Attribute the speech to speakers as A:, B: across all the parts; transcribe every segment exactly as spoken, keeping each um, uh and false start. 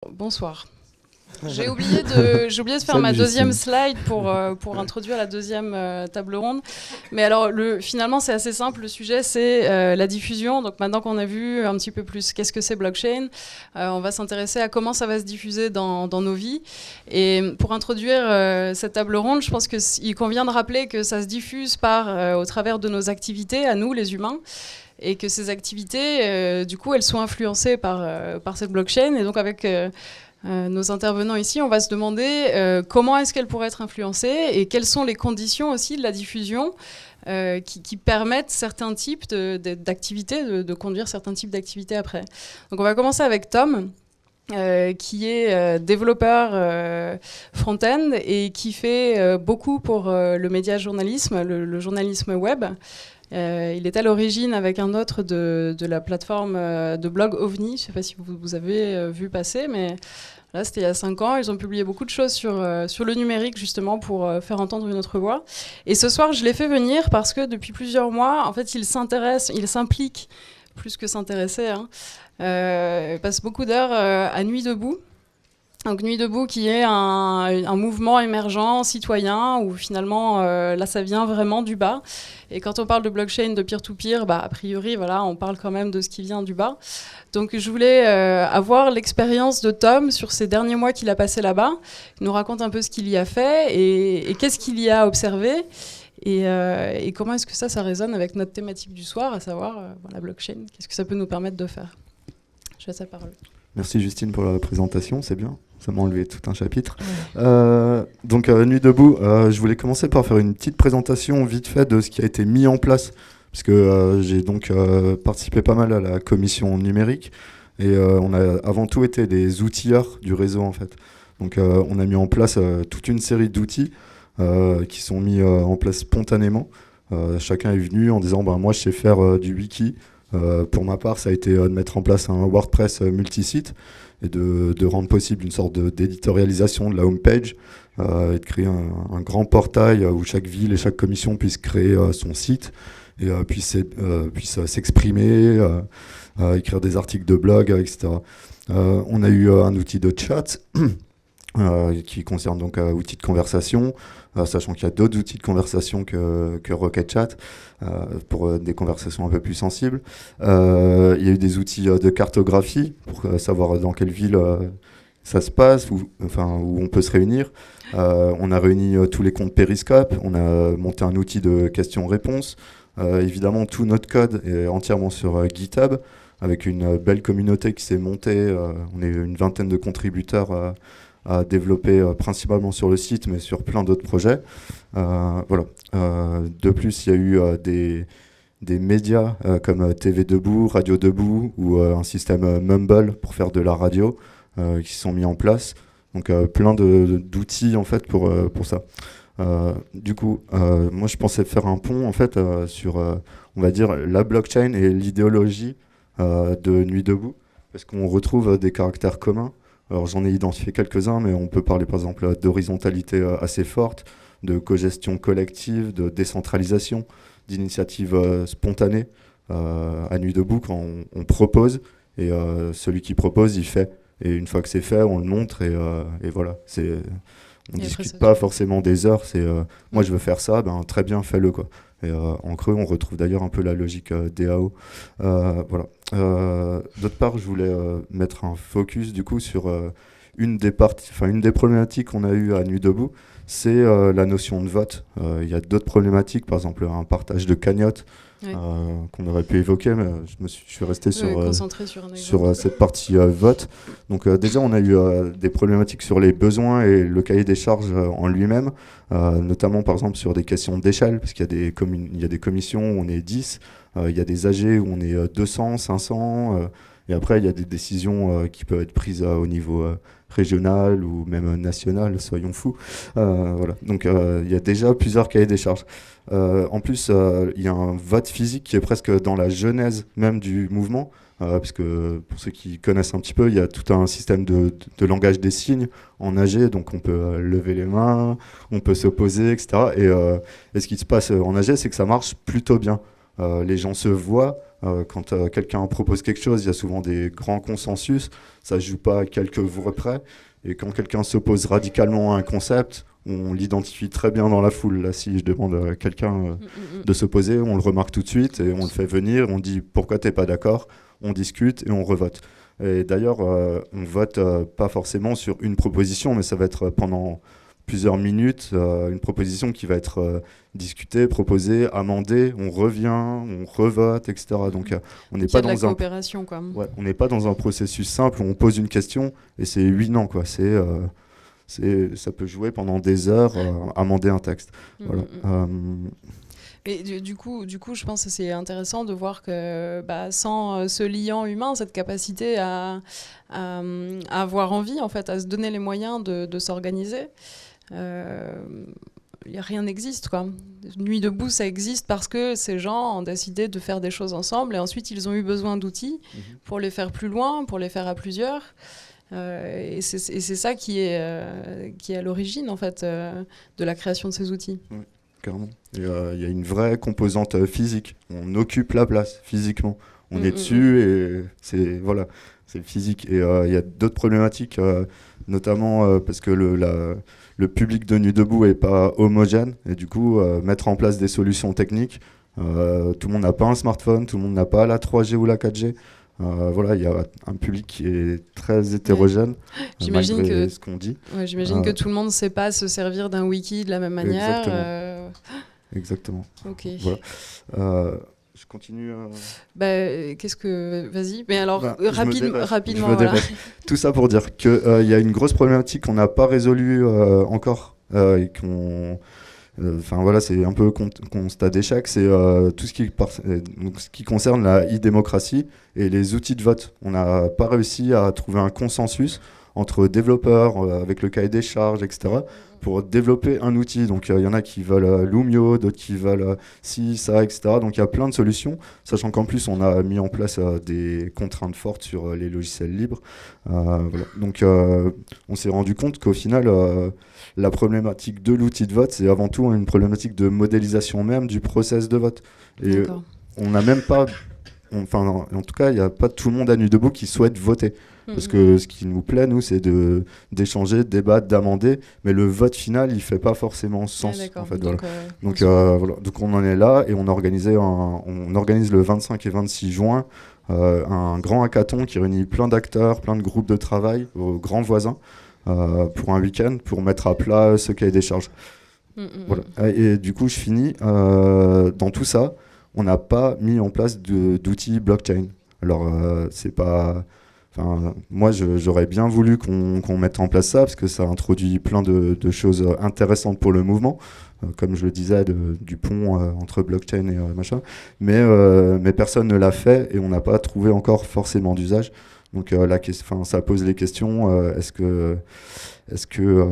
A: Bonsoir. J'ai oublié, de, j'ai oublié de faire
B: Salut,
A: ma deuxième
B: Justine.
A: slide pour, euh, pour introduire la deuxième euh, table ronde. Mais alors, le, finalement, c'est assez simple. Le sujet, c'est euh, la diffusion. Donc maintenant qu'on a vu un petit peu plus qu'est-ce que c'est blockchain, euh, on va s'intéresser à comment ça va se diffuser dans, dans nos vies. Et pour introduire euh, cette table ronde, je pense qu'il convient de rappeler que ça se diffuse par, euh, au travers de nos activités, à nous, les humains. Et que ces activités, euh, du coup, elles sont influencées par, euh, par cette blockchain. Et donc, avec euh, euh, nos intervenants ici, on va se demander euh, comment est-ce qu'elles pourraient être influencées et quelles sont les conditions aussi de la diffusion euh, qui, qui permettent certains types de, de, d'activités, de, de conduire certains types d'activités après. Donc, on va commencer avec Tom. Euh, qui est euh, développeur euh, front-end et qui fait euh, beaucoup pour euh, le média journalisme, le, le journalisme web. Euh, il est à l'origine avec un autre de, de la plateforme euh, de blog OVNI. Je ne sais pas si vous, vous avez euh, vu passer, mais là c'était il y a cinq ans. Ils ont publié beaucoup de choses sur, euh, sur le numérique justement pour euh, faire entendre une autre voix. Et ce soir, je l'ai fait venir parce que depuis plusieurs mois, en fait, il s'intéresse, il s'implique plus que s'intéresser. Hein, euh, il passe beaucoup d'heures euh, à Nuit debout. Donc Nuit debout qui est un, un mouvement émergent citoyen où finalement euh, là ça vient vraiment du bas. Et quand on parle de blockchain de peer-to-peer, bah, a priori voilà, on parle quand même de ce qui vient du bas. Donc je voulais euh, avoir l'expérience de Tom sur ces derniers mois qu'il a passé là-bas. Il nous raconte un peu ce qu'il y a fait et, et qu'est-ce qu'il y a observé. Et, euh, et comment est-ce que ça, ça résonne avec notre thématique du soir, à savoir euh, la blockchain. Qu'est-ce que ça peut nous permettre de faire? Je laisse la parole.
B: Merci Justine pour la présentation, c'est bien. Ça m'a enlevé tout un chapitre. Ouais. Euh, donc, euh, Nuit debout, euh, je voulais commencer par faire une petite présentation vite fait de ce qui a été mis en place, parce que euh, j'ai donc euh, participé pas mal à la commission numérique, et euh, on a avant tout été des outilleurs du réseau en fait. Donc, euh, on a mis en place euh, toute une série d'outils euh, qui sont mis euh, en place spontanément. Euh, chacun est venu en disant bah, « moi je sais faire euh, du wiki ». Euh, pour ma part, ça a été euh, de mettre en place un WordPress euh, multisite et de, de rendre possible une sorte de, d'éditorialisation de la homepage euh, et de créer un, un grand portail où chaque ville et chaque commission puisse créer euh, son site et euh, puisse, euh, puisse euh, s'exprimer, euh, euh, écrire des articles de blog, et cetera. Euh, on a eu euh, un outil de chat euh, qui concerne donc un euh, outil de conversation, euh, sachant qu'il y a d'autres outils de conversation que, que Rocket Chat. Euh, pour euh, des conversations un peu plus sensibles. Euh, il y a eu des outils euh, de cartographie pour euh, savoir dans quelle ville euh, ça se passe, où, enfin, où on peut se réunir. Euh, on a réuni euh, tous les comptes Periscope, on a monté un outil de questions-réponses. Euh, évidemment, tout notre code est entièrement sur euh, GitHub, avec une euh, belle communauté qui s'est montée. Euh, on est une vingtaine de contributeurs euh, à développer euh, principalement sur le site, mais sur plein d'autres projets. Euh, voilà. Euh, de plus, il y a eu euh, des, des médias euh, comme euh, T V Debout, Radio Debout ou euh, un système euh, Mumble pour faire de la radio euh, qui sont mis en place. Donc euh, plein de, d'outils en fait pour, euh, pour ça. Euh, du coup, euh, moi je pensais faire un pont en fait euh, sur, euh, on va dire, la blockchain et l'idéologie euh, de Nuit debout, parce qu'on retrouve des caractères communs. Alors j'en ai identifié quelques-uns, mais on peut parler par exemple d'horizontalité euh, assez forte, de cogestion collective, de décentralisation, d'initiative euh, spontanée euh, à Nuit debout quand on, on propose, et euh, celui qui propose, il fait. Et une fois que c'est fait, on le montre, et, euh, et voilà. C'est, on ne discute pas forcément des heures, c'est euh, « moi je veux faire ça, ben, très bien, fais-le ». Quoi. Et euh, en creux, on retrouve d'ailleurs un peu la logique euh, D A O. Euh, voilà. Euh, d'autre part, je voulais euh, mettre un focus du coup sur euh, une des parties, enfin une des problématiques qu'on a eues à Nuit debout, c'est euh, la notion de vote. Euh, il y a d'autres problématiques, par exemple un partage de cagnottes oui. euh, qu'on aurait pu évoquer, mais je, me suis, je suis resté sur,
A: oui,
B: euh,
A: sur,
B: sur euh, cette partie euh, vote. Donc euh, déjà, on a eu euh, des problématiques sur les besoins et le cahier des charges euh, en lui-même, euh, notamment par exemple sur des questions d'échelle, parce qu'il y a des, commun- il y a des commissions où on est dix, euh, il y a des A G où on est euh, deux cents, cinq cents, euh, et après il y a des décisions euh, qui peuvent être prises euh, au niveau euh, régional ou même national, soyons fous. Euh, voilà. Donc il euh, y a déjà plusieurs cahiers des charges. Euh, en plus, il euh, y a un vote physique qui est presque dans la genèse même du mouvement, euh, parce que pour ceux qui connaissent un petit peu, il y a tout un système de, de, de langage des signes en A G, donc on peut euh, lever les mains, on peut s'opposer, et cetera. Et, euh, et ce qui se passe en A G, c'est que ça marche plutôt bien. Euh, les gens se voient, Euh, quand euh, quelqu'un propose quelque chose, il y a souvent des grands consensus, ça ne se joue pas à quelques voix près. Et quand quelqu'un s'oppose radicalement à un concept, on l'identifie très bien dans la foule. Là, si je demande à quelqu'un euh, mmh. de s'opposer, on le remarque tout de suite et on le fait venir, on dit pourquoi tu n'es pas d'accord, on discute et on revote. Et d'ailleurs, euh, on vote euh, pas forcément sur une proposition, mais ça va être pendant plusieurs minutes, euh, une proposition qui va être euh, discutée, proposée, amendée, on revient, on revote, et cetera. Donc euh, on n'est pas dans
A: la coopération, quoi.
B: Ouais, on n'est pas dans un processus simple où on pose une question et c'est oui non quoi. C'est euh, c'est ça peut jouer pendant des heures, euh, amender un texte. Mmh, voilà. Mmh. Euh,
A: Et du, du, coup, du coup, je pense que c'est intéressant de voir que bah, sans euh, ce liant humain, cette capacité à, à, à avoir envie, en fait, à se donner les moyens de, de s'organiser, euh, y a rien n'existe, quoi. Nuit debout, ça existe parce que ces gens ont décidé de faire des choses ensemble et ensuite ils ont eu besoin d'outils mmh. pour les faire plus loin, pour les faire à plusieurs. Euh, et c'est ça qui est, euh, qui est à l'origine, en fait, euh, de la création de ces outils.
B: Oui. Carrément. Il euh, y a une vraie composante euh, physique. On occupe la place physiquement. On mmh, est dessus mmh. et c'est voilà, c'est physique. Et il euh, y a d'autres problématiques, euh, notamment euh, parce que le, la, le public de Nuit debout n'est pas homogène. Et du coup, euh, mettre en place des solutions techniques, euh, tout le monde n'a pas un smartphone, tout le monde n'a pas la trois G ou la quatre G. Euh, voilà, il y a un public qui est très hétérogène, ouais.
A: J'imagine
B: malgré
A: que
B: ce qu'on dit.
A: Ouais, J'imagine euh, que tout le monde ne sait pas se servir d'un wiki de la même manière.
B: Exactement.
A: Euh...
B: Exactement.
A: Ok.
B: Voilà. Euh, je continue. Euh...
A: Bah, qu'est-ce que... Vas-y. Mais alors,
B: bah,
A: rapide,
B: je
A: rapidement.
B: Je me
A: voilà.
B: Tout ça pour dire qu'il euh, y a une grosse problématique qu'on n'a pas résolue euh, encore euh, et qu'on... Enfin euh, voilà, c'est un peu con constat d'échec, c'est euh, tout ce qui, euh, ce qui concerne la e-démocratie et les outils de vote. On n'a pas réussi à trouver un consensus entre développeurs, euh, avec le cahier des charges, et cetera, pour développer un outil. Donc il euh, y en a qui veulent euh, Loomio, d'autres qui veulent euh, ci, ça, et cetera. Donc il y a plein de solutions, sachant qu'en plus on a mis en place euh, des contraintes fortes sur euh, les logiciels libres. Euh, voilà. Donc euh, on s'est rendu compte qu'au final... Euh, la problématique de l'outil de vote, c'est avant tout une problématique de modélisation même du process de vote. Et on n'a même pas, on, enfin en, en tout cas, il n'y a pas tout le monde à Nuit debout qui souhaite voter. Mmh. Parce que ce qui nous plaît, nous, c'est de d'échanger, de débattre, d'amender, mais le vote final, il ne fait pas forcément sens. Ah, en fait, donc, voilà. euh, donc, euh, voilà. Donc on en est là et on, organisé un, on organise le vingt-cinq et vingt-six juin euh, un grand hackathon qui réunit plein d'acteurs, plein de groupes de travail, aux grands voisins. Euh, pour un week-end, pour mettre à plat ce cahier des charges. Mmh, mmh. Voilà. Et, et du coup, je finis. Euh, dans tout ça, on n'a pas mis en place d'outils blockchain. Alors, euh, c'est pas... Enfin, moi, j'aurais bien voulu qu'on qu'on mette en place ça, parce que ça introduit plein de, de choses intéressantes pour le mouvement, euh, comme je le disais, de, du pont euh, entre blockchain et euh, machin. Mais, euh, mais personne ne l'a fait, et on n'a pas trouvé encore forcément d'usage. Donc euh, la question, ça pose les questions. Euh, est-ce que, est-ce que,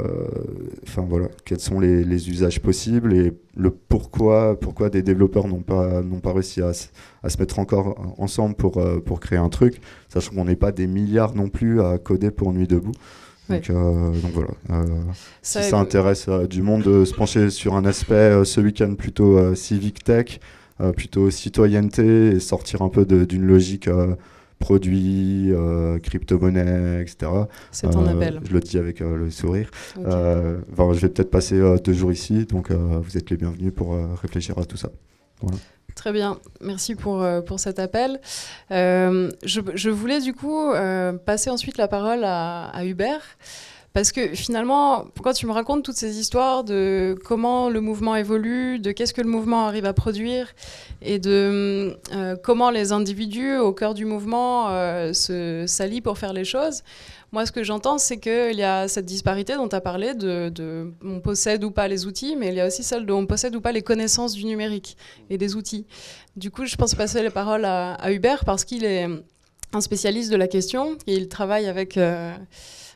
B: enfin euh, voilà, quels sont les, les usages possibles et le pourquoi, pourquoi des développeurs n'ont pas, n'ont pas réussi à, à se mettre encore ensemble pour euh, pour créer un truc, sachant qu'on n'est pas des milliards non plus à coder pour Nuit debout. Donc, ouais. euh, donc voilà. Euh, ça si ça intéresse euh, du monde de se pencher sur un aspect euh, ce week-end plutôt euh, civic tech, euh, plutôt citoyenneté et sortir un peu d'une logique euh, produits, euh, crypto-monnaies, et cetera.
A: C'est ton
B: euh,
A: appel.
B: Je le dis avec euh, le sourire.
A: Okay.
B: Euh, enfin, je vais peut-être passer euh, deux jours ici, donc euh, vous êtes les bienvenus pour euh, réfléchir à tout ça. Voilà.
A: Très bien, merci pour, euh, pour cet appel. Euh, je, je voulais du coup euh, passer ensuite la parole à, à Hubert. Parce que finalement, quand tu me racontes toutes ces histoires de comment le mouvement évolue, de qu'est-ce que le mouvement arrive à produire, et de euh, comment les individus au cœur du mouvement euh, se s'allient pour faire les choses, moi ce que j'entends, c'est qu'il y a cette disparité dont tu as parlé, de, de on possède ou pas les outils, mais il y a aussi celle de on possède ou pas les connaissances du numérique et des outils. Du coup, je pense passer les paroles à, à Hubert, parce qu'il est un spécialiste de la question, et il travaille avec... Euh,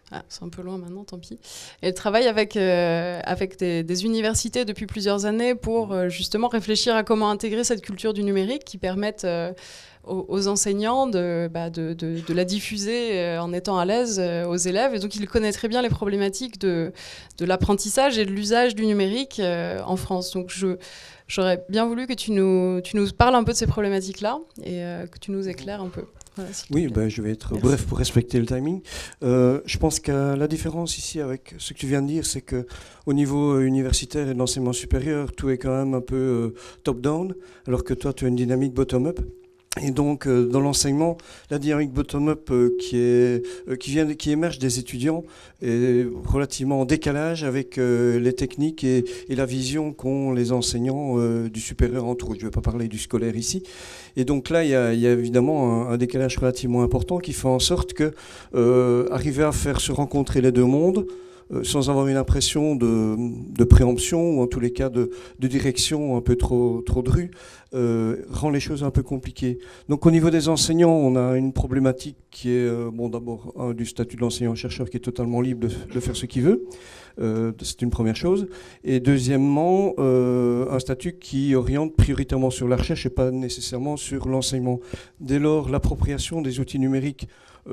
A: Ah, c'est un peu loin maintenant, tant pis. Elle travaille avec, euh, avec des, des universités depuis plusieurs années pour euh, justement réfléchir à comment intégrer cette culture du numérique qui permette euh, aux, aux enseignants de, bah, de, de, de la diffuser euh, en étant à l'aise euh, aux élèves. Et donc, il connaît très bien les problématiques de, de l'apprentissage et de l'usage du numérique euh, en France. Donc, je, j'aurais bien voulu que tu nous, tu nous parles un peu de ces problématiques-là et euh, que tu nous éclaires un peu. Voilà,
C: oui, ben, je vais être
A: Merci.
C: bref pour respecter le timing. Euh, je pense que la différence ici avec ce que tu viens de dire, c'est qu'au niveau universitaire et de l'enseignement supérieur, tout est quand même un peu euh, top-down, alors que toi, tu as une dynamique bottom-up. Et donc, euh, dans l'enseignement, la dynamique bottom-up euh, qui, est, euh, qui, vient, qui émerge des étudiants est relativement en décalage avec euh, les techniques et, et la vision qu'ont les enseignants euh, du supérieur, entre autres. Je ne vais pas parler du scolaire ici. Et donc là, il y a, il y a évidemment un, un décalage relativement important qui fait en sorte que euh, arriver à faire se rencontrer les deux mondes, euh, sans avoir une impression de, de préemption ou en tous les cas de, de direction un peu trop, trop drue, Euh, rend les choses un peu compliquées. Donc au niveau des enseignants, on a une problématique qui est, euh, bon d'abord, un, du statut de l'enseignant-chercheur qui est totalement libre de, de faire ce qu'il veut. Euh, c'est une première chose. Et deuxièmement, euh, un statut qui oriente prioritairement sur la recherche et pas nécessairement sur l'enseignement. Dès lors, l'appropriation des outils numériques,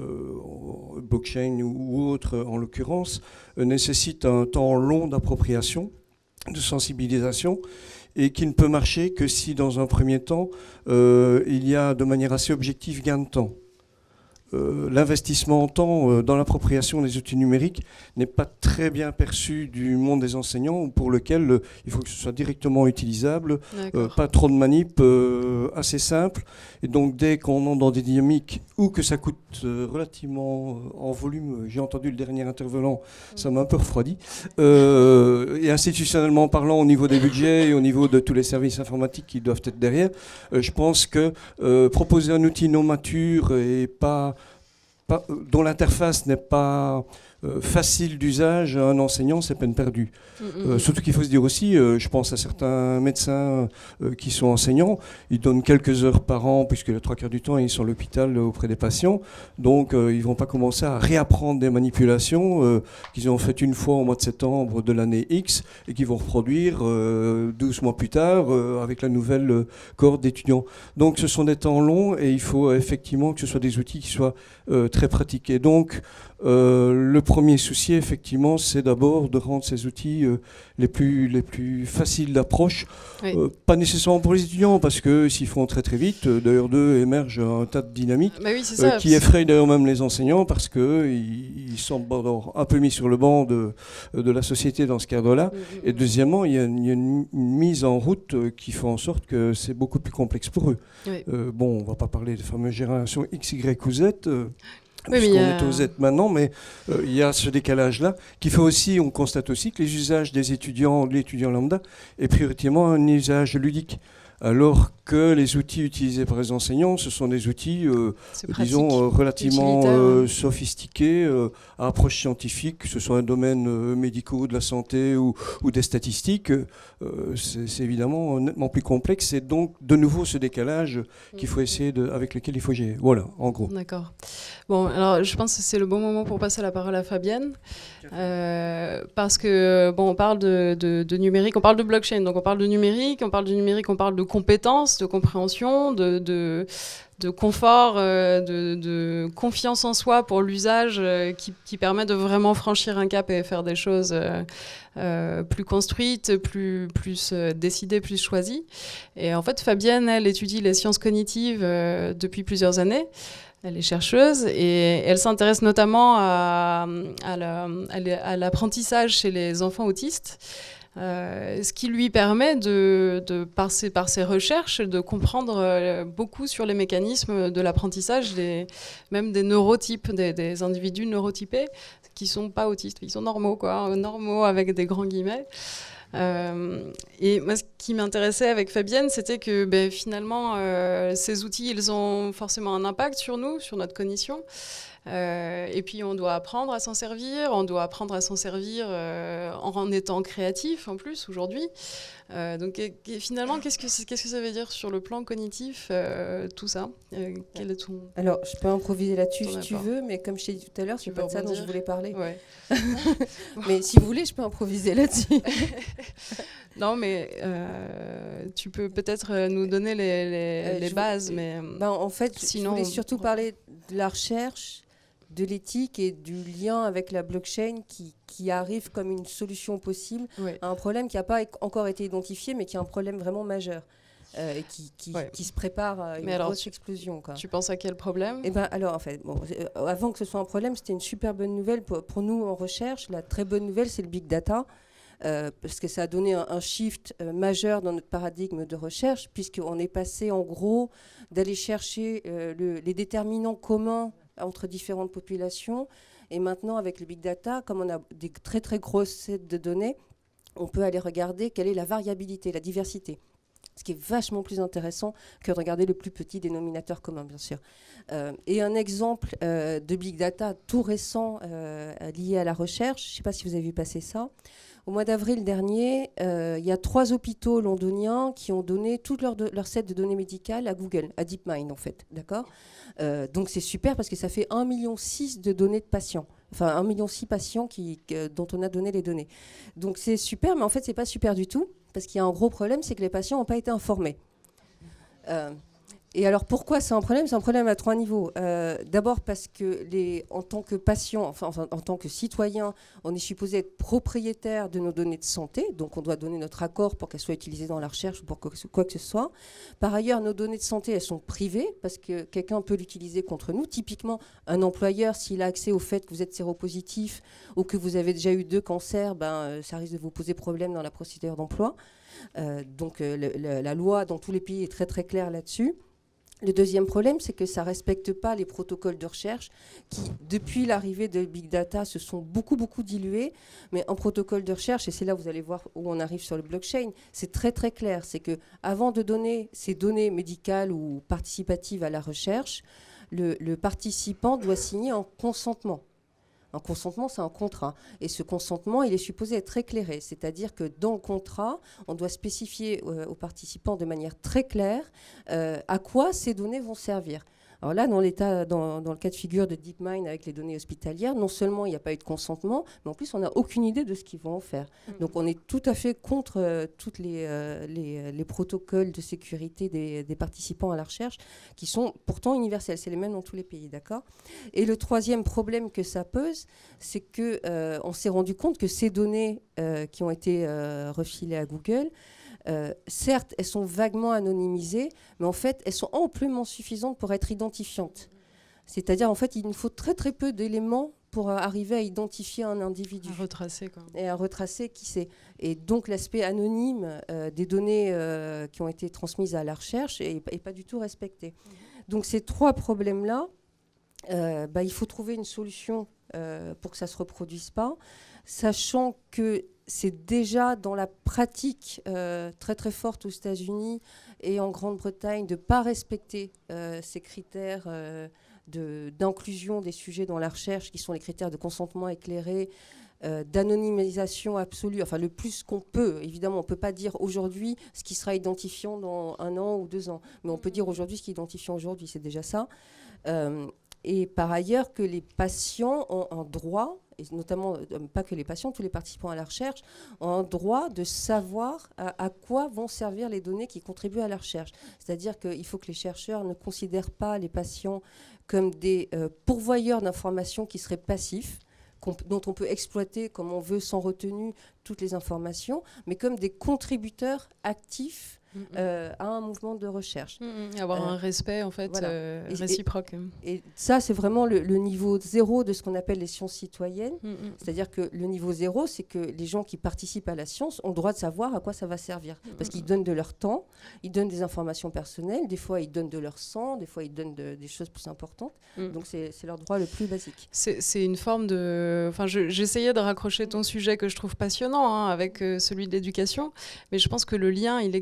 C: euh, blockchain ou, ou autres en l'occurrence, euh, nécessite un temps long d'appropriation, de sensibilisation, et qui ne peut marcher que si, dans un premier temps, euh, il y a de manière assez objective gain de temps. Euh, l'investissement en temps euh, dans l'appropriation des outils numériques n'est pas très bien perçu du monde des enseignants, pour lequel euh, il faut que ce soit directement utilisable, euh, pas trop de manip, euh, assez simple. Et donc dès qu'on entre dans des dynamiques ou que ça coûte euh, relativement euh, en volume, j'ai entendu le dernier intervenant, ça m'a un peu refroidi, euh, et institutionnellement parlant, au niveau des budgets et au niveau de tous les services informatiques qui doivent être derrière, euh, je pense que euh, proposer un outil non mature et pas Pas, dont l'interface n'est pas euh, facile d'usage à un enseignant, c'est peine perdue. Mmh, mmh. Euh, surtout qu'il faut se dire aussi, euh, je pense à certains médecins euh, qui sont enseignants, ils donnent quelques heures par an, puisque les trois quarts du temps, ils sont à l'hôpital auprès des patients, donc euh, ils ne vont pas commencer à réapprendre des manipulations euh, qu'ils ont faites une fois au mois de septembre de l'année X, et qu'ils vont reproduire euh, douze mois plus tard euh, avec la nouvelle euh, cohorte d'étudiants. Donc ce sont des temps longs, et il faut euh, effectivement que ce soit des outils qui soient euh, très pratiqués. Donc euh, le premier souci, effectivement, c'est d'abord de rendre ces outils euh, les, plus, les plus faciles d'approche. Oui. Euh, pas nécessairement pour les étudiants, parce que s'ils font très très vite, euh, d'ailleurs d'eux émerge un tas de dynamiques bah oui, ça, euh, qui effrayent d'ailleurs même les enseignants, parce qu'ils ils sont d'abord un peu mis sur le banc de, de la société dans ce cadre-là. Mmh, et deuxièmement, il y, y a une, une mise en route euh, qui fait en sorte que c'est beaucoup plus complexe pour eux. Oui. Euh, bon, on ne va pas parler des fameuses générations X, Y ou Z. Euh, Oui, puisqu'on a... est au Z maintenant, mais euh, il y a ce décalage-là qui fait aussi, on constate aussi que les usages des étudiants, de l'étudiant lambda, est prioritairement un usage ludique. Alors que les outils utilisés par les enseignants, ce sont des outils, euh, disons, euh, relativement euh, sophistiqués, euh, à approche scientifique, que ce soit un domaine euh, médical, de la santé ou, ou des statistiques. Euh, c'est évidemment nettement plus complexe. C'est donc de nouveau ce décalage qu'il faut essayer de, avec lequel il faut gérer. Voilà, en gros.
A: D'accord. Bon, alors je pense que c'est le bon moment pour passer la parole à Fabienne. Euh, parce que, bon, on parle de, de, de numérique, on parle de blockchain, donc on parle de numérique, on parle de numérique, on parle de compétences, de compréhension, de, de, de confort, euh, de, de confiance en soi pour l'usage euh, qui, qui permet de vraiment franchir un cap et faire des choses euh, euh, plus construites, plus, plus euh, décidées, plus choisies. Et en fait, Fabienne, elle étudie les sciences cognitives euh, depuis plusieurs années. Elle est chercheuse et elle s'intéresse notamment à, à l'apprentissage chez les enfants autistes, euh, ce qui lui permet, de, de, par, ses, par ses recherches, de comprendre beaucoup sur les mécanismes de l'apprentissage, même des neurotypes, des, des individus neurotypés qui ne sont pas autistes, ils sont normaux, quoi, normaux avec des grands guillemets. Euh, et moi, ce qui m'intéressait avec Fabienne, c'était que ben, finalement, euh, ces outils, ils ont forcément un impact sur nous, sur notre cognition. Euh, et puis on doit apprendre à s'en servir, on doit apprendre à s'en servir euh, en, en étant créatif en plus aujourd'hui. Euh, donc et, et finalement, qu'est-ce que, qu'est-ce que ça veut dire sur le plan cognitif, euh, tout ça euh, quel est ton...
D: Alors, je peux improviser là-dessus si tu
A: apport.
D: veux, mais comme je t'ai dit tout à l'heure, c'est pas de ça dont je voulais parler.
A: Ouais.
D: Mais si vous voulez, je peux improviser là-dessus.
A: Non, mais euh, tu peux peut-être nous donner les, les,
D: Euh,
A: les
D: je
A: bases,
D: vous-
A: mais
D: Ben, en fait,
A: sinon,
D: je voulais surtout
A: on-
D: parler de la recherche, de l'éthique et du lien avec la blockchain qui, qui arrive comme une solution possible
A: ouais.
D: à un problème qui n'a pas éc- encore été identifié, mais qui est un problème vraiment majeur euh, et qui, qui,
A: Ouais.
D: qui se prépare à une
A: Mais alors,
D: grosse
A: tu-
D: explosion. Quoi.
A: Tu penses à quel problème?
D: Eh ben, alors, en fait, bon, euh, avant que ce soit un problème, c'était une super bonne nouvelle pour, pour nous en recherche. La très bonne nouvelle, c'est le big data. Euh, parce que ça a donné un, un shift euh, majeur dans notre paradigme de recherche, puisqu'on est passé en gros d'aller chercher euh, le, les déterminants communs entre différentes populations. Et maintenant, avec le big data, comme on a des très très grosses sets de données, on peut aller regarder quelle est la variabilité, la diversité. Ce qui est vachement plus intéressant que de regarder le plus petit dénominateur commun, bien sûr. Euh, et un exemple euh, de big data tout récent euh, lié à la recherche, je ne sais pas si vous avez vu passer ça. Au mois d'avril dernier, euh, il y a trois hôpitaux londoniens qui ont donné tout leur, de, leur set de données médicales à Google, à DeepMind en fait, d'accord euh, Donc c'est super parce que ça fait un virgule six million de données de patients, enfin un virgule six million patients qui, euh, dont on a donné les données. Donc c'est super, mais en fait c'est pas super du tout parce qu'il y a un gros problème, c'est que les patients n'ont pas été informés. Euh, Et alors pourquoi c'est un problème? C'est un problème à trois niveaux. Euh, D'abord parce que les, en tant que patient, enfin, enfin en tant que citoyen, on est supposé être propriétaire de nos données de santé, donc on doit donner notre accord pour qu'elles soient utilisées dans la recherche ou pour quoi que, quoi que ce soit. Par ailleurs, nos données de santé, elles sont privées parce que quelqu'un peut l'utiliser contre nous. Typiquement, un employeur, s'il a accès au fait que vous êtes séropositif ou que vous avez déjà eu deux cancers, ben, euh, ça risque de vous poser problème dans la procédure d'emploi. Euh, donc euh, le, le, la loi dans tous les pays est très très claire là-dessus. Le deuxième problème, c'est que ça ne respecte pas les protocoles de recherche qui, depuis l'arrivée de Big Data, se sont beaucoup, beaucoup dilués. Mais en protocole de recherche, et c'est là où vous allez voir où on arrive sur le blockchain, c'est très, très clair. C'est qu'avant de donner ces données médicales ou participatives à la recherche, le, le participant doit signer un consentement. Un consentement, c'est un contrat. Et ce consentement, il est supposé être éclairé. C'est-à-dire que dans le contrat, on doit spécifier euh, aux participants de manière très claire euh, à quoi ces données vont servir. Alors là, dans, l'état, dans, dans le cas de figure de DeepMind avec les données hospitalières, non seulement il n'y a pas eu de consentement, mais en plus, on n'a aucune idée de ce qu'ils vont en faire. Mmh. Donc on est tout à fait contre euh, tous les, euh, les, les protocoles de sécurité des, des participants à la recherche, qui sont pourtant universels. C'est les mêmes dans tous les pays, d'accord ? Et le troisième problème que ça pose, c'est qu'on euh, s'est rendu compte que ces données euh, qui ont été euh, refilées à Google, Euh, certes, elles sont vaguement anonymisées, mais en fait, elles sont amplement suffisantes pour être identifiantes. C'est-à-dire, en fait, il nous faut très très peu d'éléments pour euh, arriver à identifier un individu.
A: À retracer, quoi.
D: Et à retracer qui c'est. Et donc, l'aspect anonyme euh, des données euh, qui ont été transmises à la recherche n'est pas du tout respecté. Mmh. Donc, ces trois problèmes-là, euh, bah, il faut trouver une solution euh, pour que ça ne se reproduise pas, sachant que c'est déjà dans la pratique euh, très très forte aux États-Unis et en Grande-Bretagne de ne pas respecter euh, ces critères euh, de, d'inclusion des sujets dans la recherche, qui sont les critères de consentement éclairé, euh, d'anonymisation absolue, enfin le plus qu'on peut. Évidemment, on ne peut pas dire aujourd'hui ce qui sera identifiant dans un an ou deux ans, mais on peut dire aujourd'hui ce qui est identifiant aujourd'hui, c'est déjà ça. Euh, et par ailleurs, que les patients ont un droit, et notamment, euh, pas que les patients, tous les participants à la recherche, ont un droit de savoir à, à quoi vont servir les données qui contribuent à la recherche. C'est-à-dire qu'il faut que les chercheurs ne considèrent pas les patients comme des euh, pourvoyeurs d'informations qui seraient passifs, dont on peut exploiter comme on veut sans retenue toutes les informations, mais comme des contributeurs actifs Mmh. Euh, à un mouvement de recherche.
A: Mmh, avoir euh, un respect en fait voilà. euh, réciproque.
D: Et, et ça, c'est vraiment le, le niveau zéro de ce qu'on appelle les sciences citoyennes. Mmh. C'est-à-dire que le niveau zéro, c'est que les gens qui participent à la science ont le droit de savoir à quoi ça va servir. Mmh. Parce qu'ils donnent de leur temps, ils donnent des informations personnelles, des fois ils donnent de leur sang, des fois ils donnent de, des choses plus importantes. Mmh. Donc c'est, c'est leur droit le plus basique.
A: C'est, c'est une forme de... Enfin, je, j'essayais de raccrocher ton sujet que je trouve passionnant hein, avec euh, celui de l'éducation, mais je pense que le lien, il existe.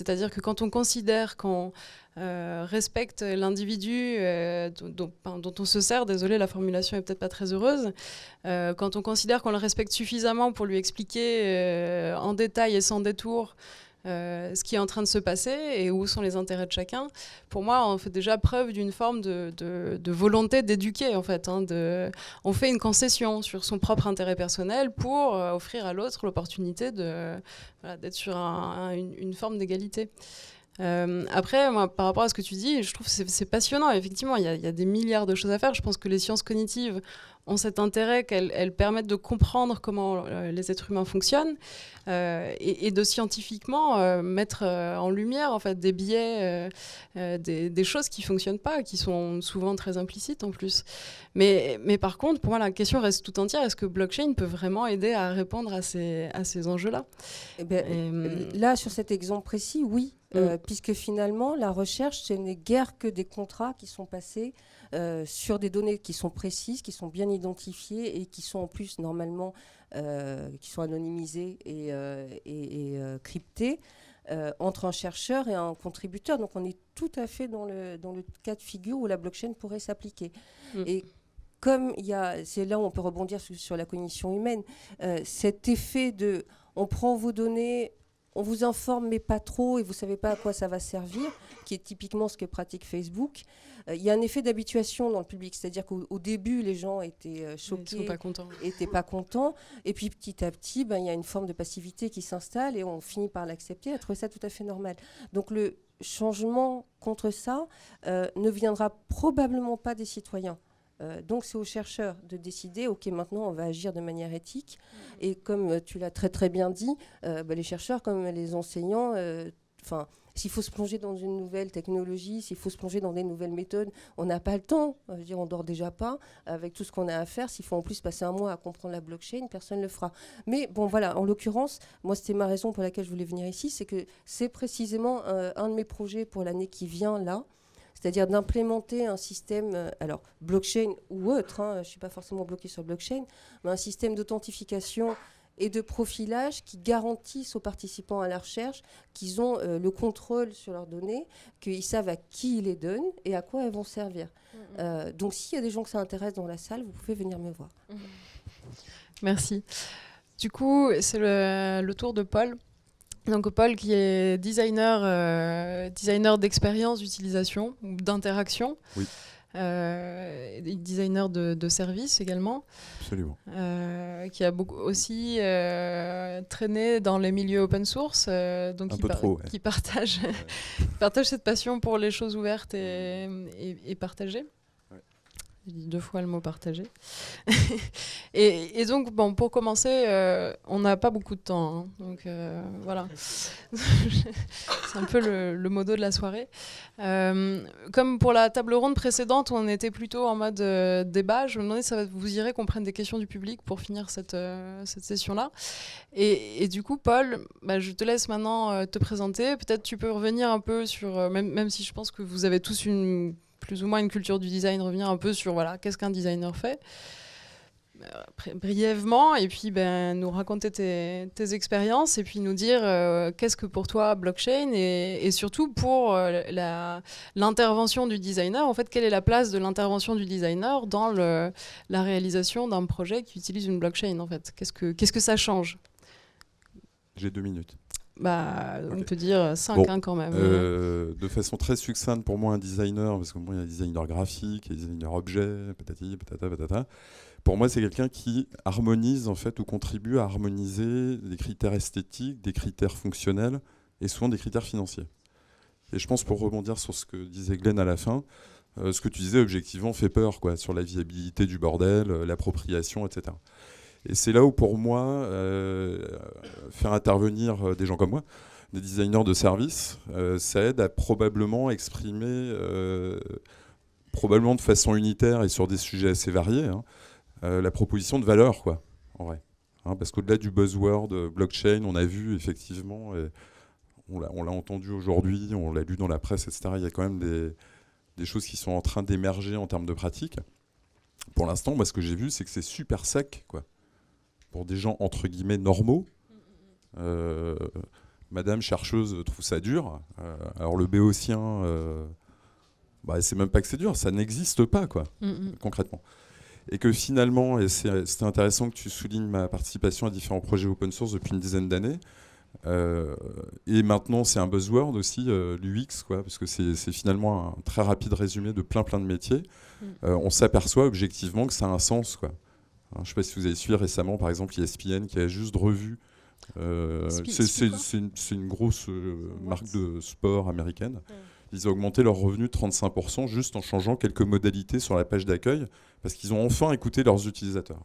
A: c'est-à-dire que quand on considère qu'on euh, respecte l'individu euh, dont, dont, dont on se sert, désolé, la formulation est peut-être pas très heureuse, euh, quand on considère qu'on le respecte suffisamment pour lui expliquer euh, en détail et sans détour Euh, ce qui est en train de se passer et où sont les intérêts de chacun. Pour moi, on fait déjà preuve d'une forme de, de, de volonté d'éduquer, en fait. Hein, de, on fait une concession sur son propre intérêt personnel pour euh, offrir à l'autre l'opportunité de, voilà, d'être sur un, un, une, une forme d'égalité. Euh, après, moi, par rapport à ce que tu dis, je trouve que c'est, c'est passionnant. Effectivement, il y, y a des milliards de choses à faire. Je pense que les sciences cognitives ont cet intérêt qu'elles elles permettent de comprendre comment euh, les êtres humains fonctionnent euh, et, et de scientifiquement euh, mettre euh, en lumière en fait, des biais, euh, euh, des, des choses qui ne fonctionnent pas, qui sont souvent très implicites en plus. Mais, mais par contre, pour moi, la question reste tout entière. Est-ce que blockchain peut vraiment aider à répondre à ces, à ces enjeux-là ?
D: Eh bien, et, là, sur cet exemple précis, oui. Mm. Euh, puisque finalement, la recherche, ce n'est guère que des contrats qui sont passés euh, sur des données qui sont précises, qui sont bien identifiées et qui sont en plus normalement euh, qui sont anonymisées et, euh, et, et euh, cryptées euh, entre un chercheur et un contributeur. Donc on est tout à fait dans le, dans le cas de figure où la blockchain pourrait s'appliquer. Mm. Et comme il y a, c'est là où on peut rebondir sur, sur la cognition humaine, euh, cet effet de on prend vos données, on vous informe mais pas trop et vous ne savez pas à quoi ça va servir, qui est typiquement ce que pratique Facebook. Il euh, y a un effet d'habituation dans le public, c'est-à-dire qu'au au début, les gens étaient euh, choqués,
A: ils sont pas contents.
D: étaient pas contents, et puis petit à petit, ben, y a une forme de passivité qui s'installe et on finit par l'accepter, à trouver ça tout à fait normal. Donc le changement contre ça euh, ne viendra probablement pas des citoyens. Euh, donc c'est aux chercheurs de décider, ok, maintenant on va agir de manière éthique. Mmh. Et comme euh, tu l'as très très bien dit, euh, bah, les chercheurs comme les enseignants, enfin, euh, s'il faut se plonger dans une nouvelle technologie, s'il faut se plonger dans des nouvelles méthodes, on n'a pas le temps. Je veux dire, on dort déjà pas avec tout ce qu'on a à faire. S'il faut en plus passer un mois à comprendre la blockchain, personne ne le fera. Mais bon, voilà, en l'occurrence, moi c'était ma raison pour laquelle je voulais venir ici, c'est que c'est précisément euh, un de mes projets pour l'année qui vient là. C'est-à-dire d'implémenter un système, euh, alors blockchain ou autre, hein, je ne suis pas forcément bloquée sur blockchain, mais un système d'authentification et de profilage qui garantissent aux participants à la recherche qu'ils ont euh, le contrôle sur leurs données, qu'ils savent à qui ils les donnent et à quoi elles vont servir. Mmh. Euh, donc s'il y a des gens que ça intéresse dans la salle, vous pouvez venir me voir. Mmh.
A: Merci. Du coup, c'est le, le tour de Paul. Donc Paul qui est designer, euh, designer d'expérience d'utilisation ou d'interaction,
E: oui.
A: euh, designer de, de service également.
E: Absolument.
A: Euh, qui a beaucoup aussi euh, traîné dans les milieux open source, euh, donc
E: Un
A: qui,
E: peu
A: par-
E: trop, ouais.
A: qui partage, ouais. partage cette passion pour les choses ouvertes et, et, et partagées. J'ai dit deux fois le mot partager. et, et donc, bon, pour commencer, euh, on n'a pas beaucoup de temps. Hein, donc, euh, voilà. C'est un peu le, le modo de la soirée. Euh, comme pour la table ronde précédente, on était plutôt en mode euh, débat. Je me demandais si ça vous irait qu'on prenne des questions du public pour finir cette, euh, cette session-là. Et, et du coup, Paul, bah, je te laisse maintenant euh, te présenter. Peut-être tu peux revenir un peu sur, euh, même, même si je pense que vous avez tous une... plus ou moins une culture du design, revenir un peu sur voilà, qu'est-ce qu'un designer fait, euh, brièvement, et puis ben, nous raconter tes, tes expériences, et puis nous dire euh, qu'est-ce que pour toi blockchain, et, et surtout pour euh, la, l'intervention du designer, en fait, quelle est la place de l'intervention du designer dans le, la réalisation d'un projet qui utilise une blockchain, en fait. Qu'est-ce que, qu'est-ce que ça change ?
E: J'ai deux minutes.
A: Bah,
E: okay.
A: On peut dire cinq
E: bon,
A: hein, quand même.
E: Euh, de façon très succincte, pour moi, un designer, parce que bon, il y a un designer graphique, il y a un designer objet, patati, patata, patata. Pour moi, c'est quelqu'un qui harmonise en fait ou contribue à harmoniser des critères esthétiques, des critères fonctionnels et souvent des critères financiers. Et je pense, pour rebondir sur ce que disait Glenn à la fin, euh, ce que tu disais objectivement fait peur, quoi, sur la viabilité du bordel, euh, l'appropriation, et cetera. Et c'est là où, pour moi, euh, faire intervenir des gens comme moi, des designers de services, euh, ça aide à probablement exprimer, euh, probablement de façon unitaire et sur des sujets assez variés, hein, euh, la proposition de valeur, quoi, en vrai. Hein, parce qu'au-delà du buzzword euh, blockchain, on a vu effectivement, et on l'a, on l'a entendu aujourd'hui, on l'a lu dans la presse, et cetera. Il y a quand même des, des choses qui sont en train d'émerger en termes de pratique. Pour l'instant, moi, ce que j'ai vu, c'est que c'est super sec, quoi. Pour des gens entre guillemets normaux, euh, Madame chercheuse trouve ça dur. Euh, alors le béotien, euh, bah, c'est même pas que c'est dur, ça n'existe pas, quoi, mm-hmm. concrètement. Et que finalement, et c'est intéressant que tu soulignes ma participation à différents projets open source depuis une dizaine d'années. Euh, et maintenant, c'est un buzzword aussi, euh, l'U X, quoi, parce que c'est finalement un très rapide résumé de plein plein de métiers. Mm. Euh, on s'aperçoit objectivement que ça a un sens, quoi. Alors, je ne sais pas si vous avez suivi récemment, par exemple, E S P N qui a juste revu. Euh, c'est une, une grosse euh, marque de sport américaine. Mm. Ils ont augmenté leurs revenus de trente-cinq pour cent juste en changeant quelques modalités sur la page d'accueil, parce qu'ils ont enfin écouté leurs utilisateurs.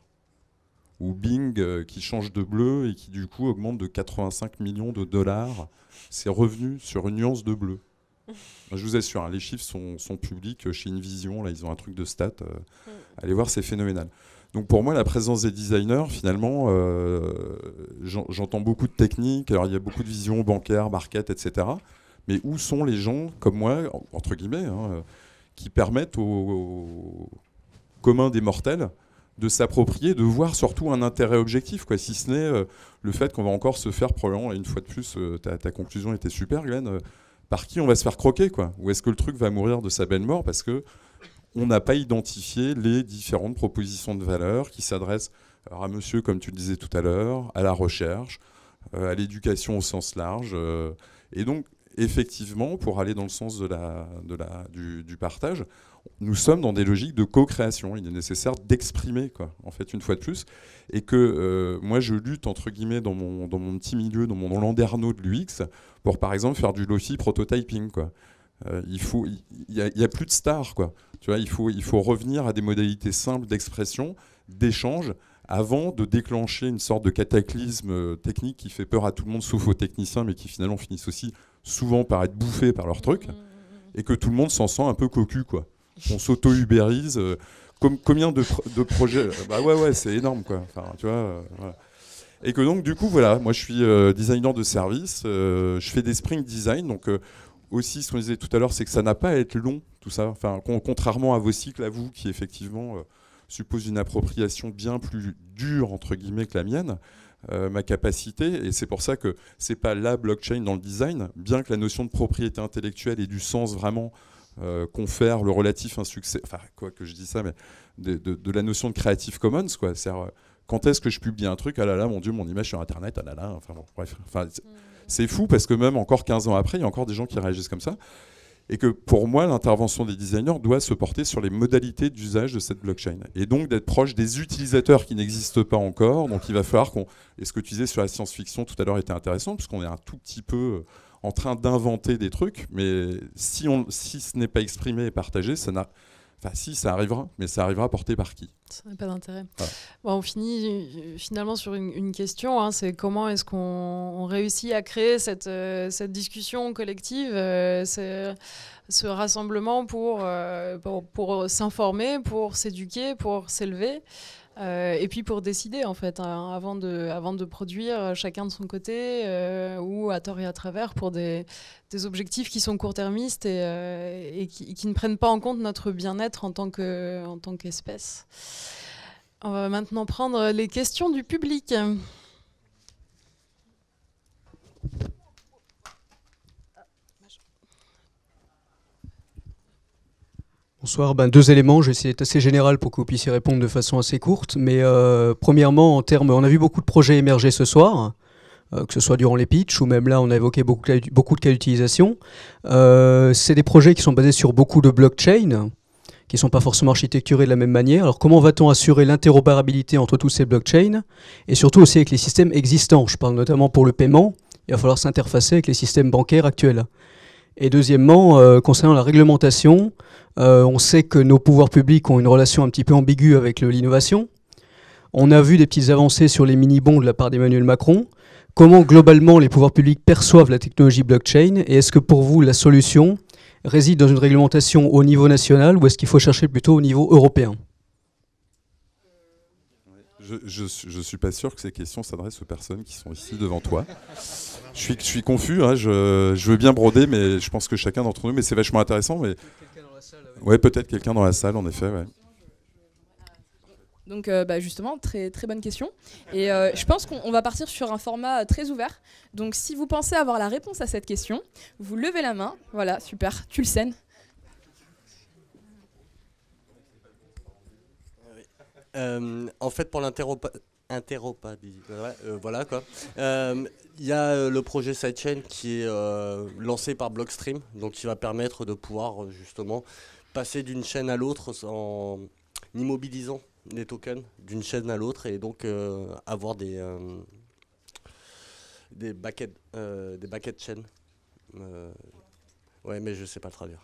E: Ou Bing euh, qui change de bleu et qui du coup augmente de quatre-vingt-cinq millions de dollars ses revenus sur une nuance de bleu. Je vous assure, hein, les chiffres sont, sont publics chez InVision, là ils ont un truc de stats. Euh, mm. Allez voir, c'est phénoménal. Donc pour moi, la présence des designers, finalement, euh, j'entends beaucoup de techniques, alors il y a beaucoup de visions bancaires, market, et cetera. Mais où sont les gens comme moi, entre guillemets, hein, qui permettent aux, aux communs des mortels de s'approprier, de voir surtout un intérêt objectif, quoi, si ce n'est euh, le fait qu'on va encore se faire, probablement, et une fois de plus, euh, ta, ta conclusion était super, Glenn, euh, par qui on va se faire croquer, quoi. Ou est-ce que le truc va mourir de sa belle mort parce que on n'a pas identifié les différentes propositions de valeur qui s'adressent à monsieur, comme tu le disais tout à l'heure, à la recherche, euh, à l'éducation au sens large. Euh, et donc, effectivement, pour aller dans le sens de la, de la, du, du partage, nous sommes dans des logiques de co-création. Il est nécessaire d'exprimer, quoi, en fait, une fois de plus. Et que euh, moi, je lutte, entre guillemets, dans mon, dans mon petit milieu, dans mon landerneau de l'U X, pour, par exemple, faire du lofi prototyping, quoi. Euh, il faut, il n'y a, a plus de stars, quoi. Tu vois, il faut, il faut revenir à des modalités simples d'expression, d'échange, avant de déclencher une sorte de cataclysme technique qui fait peur à tout le monde, sauf aux techniciens, mais qui finalement finissent aussi souvent par être bouffés par leur truc, et que tout le monde s'en sent un peu cocu, quoi. On s'auto-ubérise. Euh, com combien de, pro de projets Bah ouais, ouais, c'est énorme, quoi. Enfin, tu vois, euh, voilà. Et que donc, du coup, voilà, moi je suis euh, designer de service, euh, je fais des sprint design, donc euh, aussi, ce qu'on disait tout à l'heure, c'est que ça n'a pas à être long, tout ça. Enfin, con contrairement à vos cycles, à vous, qui effectivement euh, supposent une appropriation bien plus dure, entre guillemets, que la mienne, euh, ma capacité, et c'est pour ça que c'est pas la blockchain dans le design, bien que la notion de propriété intellectuelle ait du sens vraiment, euh, confère le relatif insuccès, enfin, quoi que je dis ça, mais de, de, de la notion de Creative Commons, quoi. C'est-à-dire, quand est-ce que je publie un truc, ah là là, mon Dieu, mon image sur Internet, ah là là, enfin bon, bref. Enfin, c'est fou parce que même encore quinze ans après, il y a encore des gens qui réagissent comme ça. Et que pour moi, l'intervention des designers doit se porter sur les modalités d'usage de cette blockchain. Et donc d'être proche des utilisateurs qui n'existent pas encore. Donc il va falloir qu'on... Et ce que tu disais sur la science-fiction tout à l'heure était intéressant, puisqu'on est un tout petit peu en train d'inventer des trucs. Mais si, on, si ce n'est pas exprimé et partagé, ça n'a... Enfin, si, ça arrivera, mais ça arrivera porté par qui?
A: Ça n'a pas d'intérêt.
E: Voilà.
A: Bon, on finit finalement sur une, une question, hein, c'est comment est-ce qu'on réussit à créer cette, euh, cette discussion collective, euh, ce rassemblement pour, euh, pour, pour s'informer, pour s'éduquer, pour s'élever. Euh, et puis pour décider en fait, hein, avant, de, avant de produire chacun de son côté euh, ou à tort et à travers pour des, des objectifs qui sont court-termistes et, euh, et qui, qui ne prennent pas en compte notre bien-être en tant que, en tant qu'espèce. On va maintenant prendre les questions du public.
F: Bonsoir, ben, deux éléments, je vais essayer d'être assez général pour que vous puissiez répondre de façon assez courte, mais euh, premièrement, en termes, on a vu beaucoup de projets émerger ce soir, euh, que ce soit durant les pitchs ou même là, on a évoqué beaucoup, beaucoup de cas d'utilisation. Euh, c'est des projets qui sont basés sur beaucoup de blockchains, qui ne sont pas forcément architecturés de la même manière. Alors comment va-t-on assurer l'interopérabilité entre tous ces blockchains, et surtout aussi avec les systèmes existants? Je parle notamment pour le paiement, il va falloir s'interfacer avec les systèmes bancaires actuels. Et deuxièmement, euh, concernant la réglementation, euh, on sait que nos pouvoirs publics ont une relation un petit peu ambiguë avec l'innovation. On a vu des petites avancées sur les mini-bons de la part d'Emmanuel Macron. Comment globalement les pouvoirs publics perçoivent la technologie blockchain, et est-ce que pour vous la solution réside dans une réglementation au niveau national ou est-ce qu'il faut chercher plutôt au niveau européen?
E: Je ne suis pas sûr que ces questions s'adressent aux personnes qui sont ici devant toi. Je suis, je suis confus, hein, je, je veux bien broder, mais je pense que chacun d'entre nous, mais c'est vachement intéressant. Mais... Ouais, peut-être quelqu'un dans la salle, en effet. Ouais.
G: Donc euh, bah, justement, très, très bonne question. Et euh, je pense qu'on va partir sur un format très ouvert. Donc si vous pensez avoir la réponse à cette question, vous levez la main. Voilà, super, tu le scènes.
H: Euh, en fait, pour l'interopérabilité, euh, voilà quoi. Il euh, y a euh, le projet Sidechain qui est euh, lancé par Blockstream, donc qui va permettre de pouvoir justement passer d'une chaîne à l'autre en immobilisant les tokens d'une chaîne à l'autre et donc euh, avoir des euh, des buckets euh, des buckets chaînes. Euh, ouais, mais je sais pas le traduire.